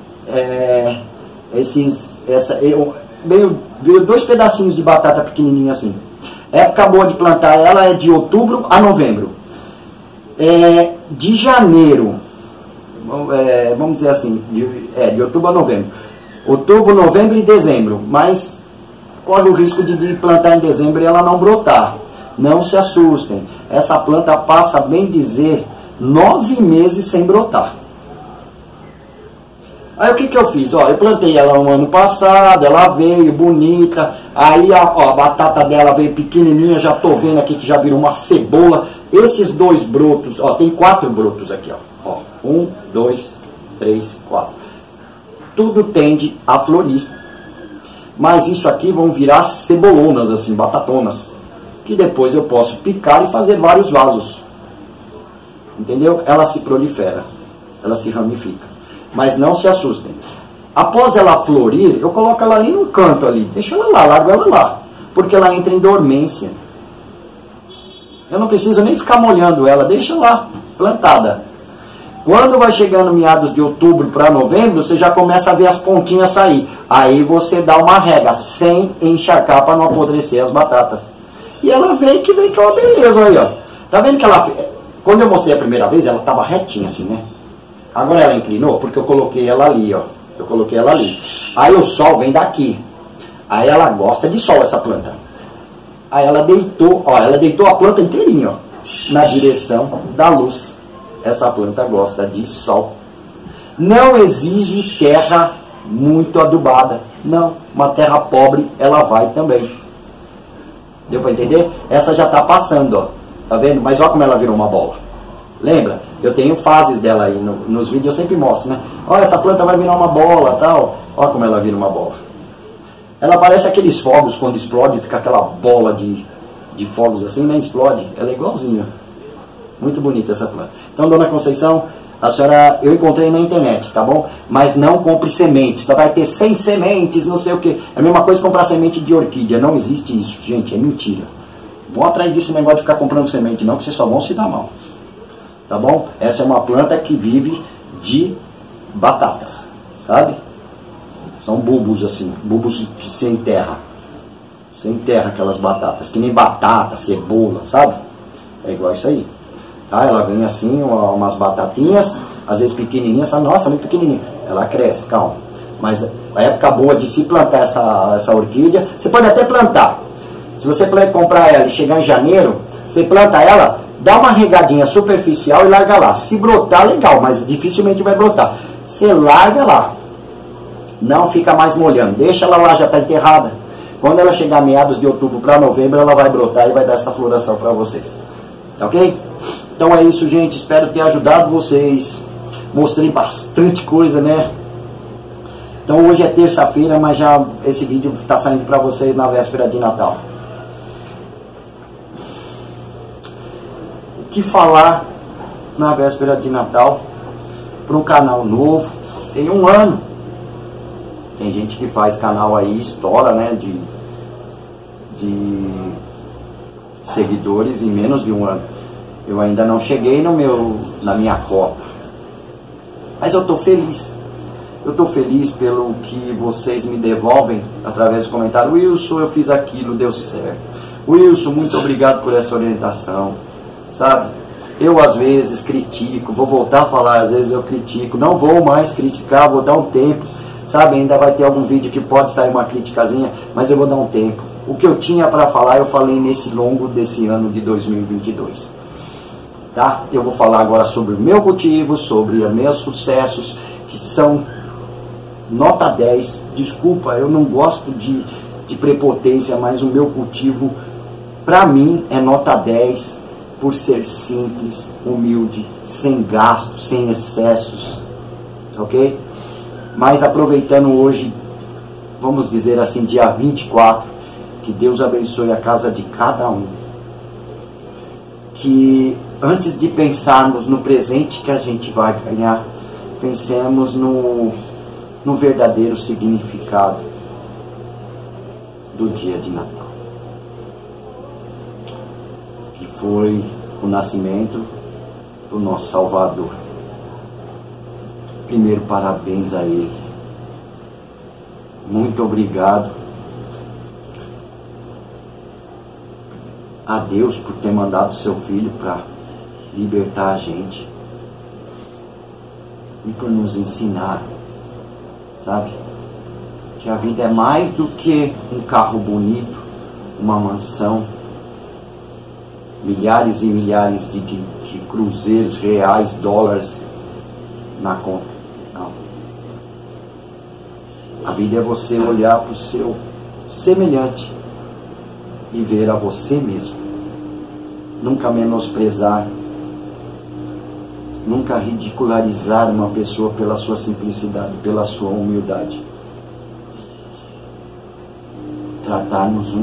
Veio 2 pedacinhos de batata pequenininha assim. Época boa de plantar ela é de outubro a novembro. De janeiro, vamos dizer assim, de outubro a novembro. Outubro, novembro e dezembro. Mas corre o risco de plantar em dezembro e ela não brotar. Não se assustem. Essa planta passa, bem dizer, 9 meses sem brotar. Aí o que eu fiz? Ó, eu plantei ela no ano passado, ela veio bonita. Aí a batata dela veio pequenininha, já tô vendo aqui que já virou uma cebola. Esses 2 brotos, ó, tem 4 brotos aqui, ó. 1, 2, 3, 4. Tudo tende a florir. Mas isso aqui vão virar cebolonas, assim, batatonas. Que depois eu posso picar e fazer vários vasos. Entendeu? Ela se prolifera, ela se ramifica. Mas não se assustem. Após ela florir, eu coloco ela ali num canto ali. Deixa ela lá, largo ela lá. Porque ela entra em dormência. Eu não preciso nem ficar molhando ela, deixa lá, plantada. Quando vai chegando meados de outubro para novembro, você já começa a ver as pontinhas sair. Aí você dá uma rega, sem encharcar para não apodrecer as batatas. E ela vem que é uma beleza aí, ó. Tá vendo que ela... Quando eu mostrei a primeira vez, ela estava retinha assim, né? Agora ela inclinou porque eu coloquei ela ali, ó. Eu coloquei ela ali. Aí o sol vem daqui. Aí ela gosta de sol, essa planta. Aí ela deitou, ó, ela deitou a planta inteirinha, ó, na direção da luz. Essa planta gosta de sol. Não exige terra muito adubada. Não, uma terra pobre ela vai também. Deu para entender? Essa já está passando, ó. Tá vendo? Mas olha como ela virou uma bola. Lembra? Eu tenho fases dela aí nos vídeos, eu sempre mostro, né? Olha, essa planta vai virar uma bola, tal. Olha como ela vira uma bola. Ela parece aqueles fogos quando explode, fica aquela bola de fogos assim, né? Explode. Ela é igualzinha. Muito bonita essa planta. Então, dona Conceição, a senhora, eu encontrei na internet, tá bom? Mas não compre sementes, tá? Vai ter 100 sementes, não sei o que. É a mesma coisa que comprar semente de orquídea. Não existe isso, gente, é mentira. Vão atrás disso, negócio de ficar comprando semente, não, que vocês só vão se dar mal. Tá bom? Essa é uma planta que vive de batatas, sabe? São bulbos assim, bulbos sem terra. Sem terra aquelas batatas, que nem batata, cebola, sabe? É igual isso aí. Tá? Ela vem assim, umas batatinhas, às vezes pequenininhas, fala, nossa, muito pequenininha. Ela cresce, calma. Mas a época boa de se plantar essa orquídea, você pode até plantar. Se você comprar ela e chegar em janeiro, você planta ela, dá uma regadinha superficial e larga lá. Se brotar, legal, mas dificilmente vai brotar. Você larga lá. Não fica mais molhando. Deixa ela lá, já está enterrada. Quando ela chegar a meados de outubro para novembro, ela vai brotar e vai dar essa floração para vocês. Tá ok? Então é isso, gente. Espero ter ajudado vocês. Mostrei bastante coisa, né? Então hoje é terça-feira, mas já esse vídeo está saindo para vocês na véspera de Natal. O que falar na véspera de Natal para um canal novo? Tem 1 ano. Tem gente que faz canal aí, estoura, né? De seguidores em menos de 1 ano. Eu ainda não cheguei na minha cota. Mas eu estou feliz. Eu estou feliz pelo que vocês me devolvem através do comentário. Wilson, eu fiz aquilo, deu certo. Wilson, muito obrigado por essa orientação. Sabe? Eu às vezes critico, vou voltar a falar, às vezes eu critico. Não vou mais criticar, vou dar um tempo. Sabe, ainda vai ter algum vídeo que pode sair uma criticazinha, mas eu vou dar um tempo. O que eu tinha para falar, eu falei nesse longo desse ano de 2022. Tá? Eu vou falar agora sobre o meu cultivo, sobre os meus sucessos, que são nota 10. Desculpa, eu não gosto de prepotência, mas o meu cultivo, para mim, é nota 10, por ser simples, humilde, sem gastos, sem excessos. Ok? Mas aproveitando hoje, vamos dizer assim, dia 24, que Deus abençoe a casa de cada um. Que antes de pensarmos no presente que a gente vai ganhar, pensemos no verdadeiro significado do dia de Natal. Que foi o nascimento do nosso Salvador. Primeiro, parabéns a Ele. Muito obrigado a Deus por ter mandado seu Filho para libertar a gente e por nos ensinar, sabe, que a vida é mais do que um carro bonito, uma mansão, milhares e milhares de cruzeiros, reais, dólares na conta. Não. A vida é você olhar para o seu semelhante e ver a você mesmo. Nunca menosprezar, nunca ridicularizar uma pessoa pela sua simplicidade, pela sua humildade. Tratarmos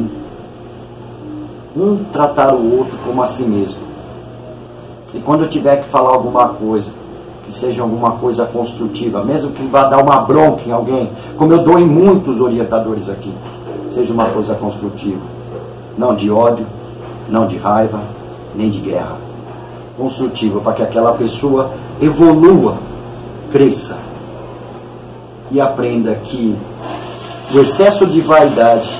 tratar o outro como a si mesmo. E quando eu tiver que falar alguma coisa, que seja alguma coisa construtiva, mesmo que vá dar uma bronca em alguém, como eu dou em muitos orientadores aqui, seja uma coisa construtiva, não de ódio, não de raiva, nem de guerra. Construtiva, para que aquela pessoa evolua, cresça e aprenda que o excesso de vaidade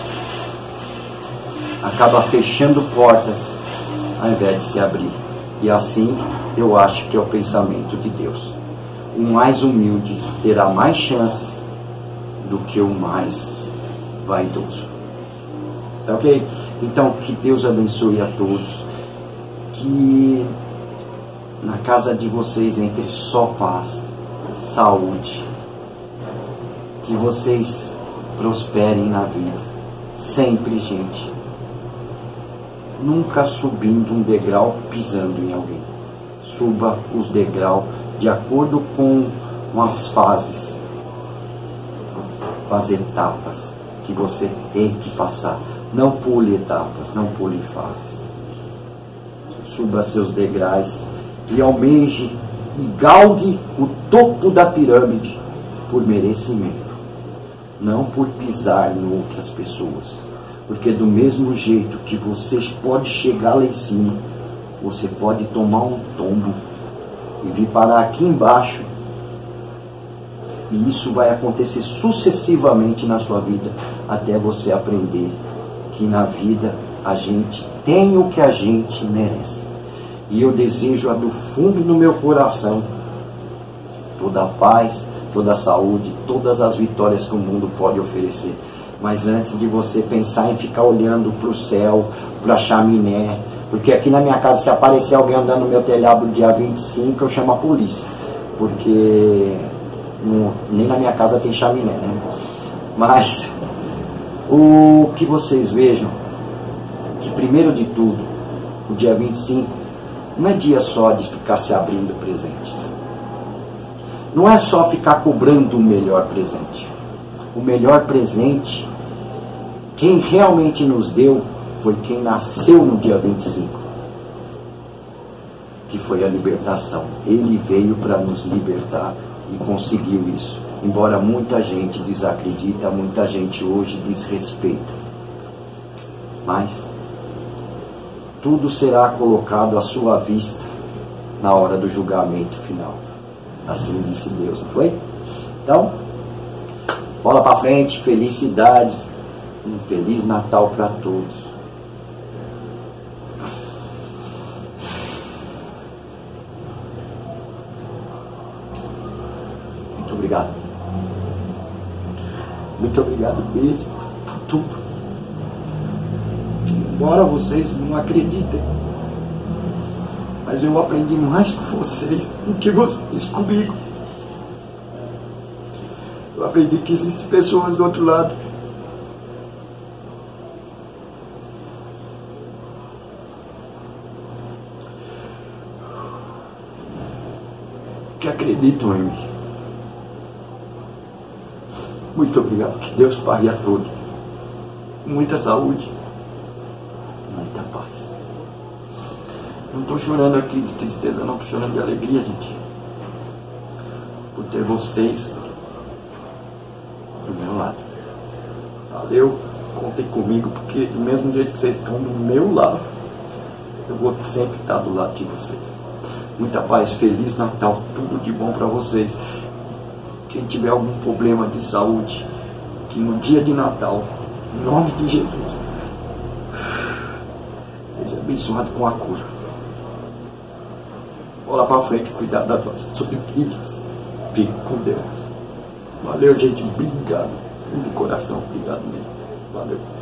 acaba fechando portas ao invés de se abrir. E assim eu acho que é o pensamento de Deus. O mais humilde terá mais chances do que o mais vaidoso. Tá ok? Então que Deus abençoe a todos. Que na casa de vocês entre só paz, saúde. Que vocês prosperem na vida. Sempre, gente. Nunca subindo um degrau pisando em alguém. Suba os degraus de acordo com as fases, com as etapas que você tem que passar. Não pule etapas, não pule fases. Suba seus degraus e almeje e galgue o topo da pirâmide por merecimento, não por pisar em outras pessoas. Porque do mesmo jeito que você pode chegar lá em cima, você pode tomar um tombo e vir parar aqui embaixo. E isso vai acontecer sucessivamente na sua vida, até você aprender que na vida a gente tem o que a gente merece. E eu desejo do fundo do meu coração toda a paz, toda a saúde, todas as vitórias que o mundo pode oferecer. Mas antes de você pensar em ficar olhando para o céu, para a chaminé, porque aqui na minha casa, se aparecer alguém andando no meu telhado dia 25, eu chamo a polícia, porque nem na minha casa tem chaminé, né? Mas o que vocês vejam, que primeiro de tudo, o dia 25, não é dia só de ficar se abrindo presentes. Não é só ficar cobrando o melhor presente. O melhor presente, quem realmente nos deu, foi quem nasceu no dia 25, que foi a libertação. Ele veio para nos libertar e conseguiu isso. Embora muita gente desacredita, muita gente hoje desrespeita. Mas tudo será colocado à sua vista na hora do julgamento final. Assim disse Deus, não foi? Então, bola para frente, felicidades, um Feliz Natal para todos. Muito obrigado. Muito obrigado mesmo por tudo. Embora vocês não acreditem, mas eu aprendi mais com vocês do que vocês comigo. Eu aprendi que existem pessoas do outro lado que acreditam em mim. Muito obrigado. Que Deus pague a todos. Muita saúde, muita paz. Não estou chorando aqui de tristeza, não. Estou chorando de alegria, gente. Por ter vocês do meu lado. Valeu. Contem comigo, porque do mesmo jeito que vocês estão do meu lado, eu vou sempre estar do lado de vocês. Muita paz, Feliz Natal, tudo de bom para vocês. Quem tiver algum problema de saúde, que no dia de Natal, em nome de Jesus, seja abençoado com a cura. Bola para frente, cuidar das nossas filhas. Fique com Deus. Valeu, gente. Obrigado. De coração, obrigado mesmo. Valeu.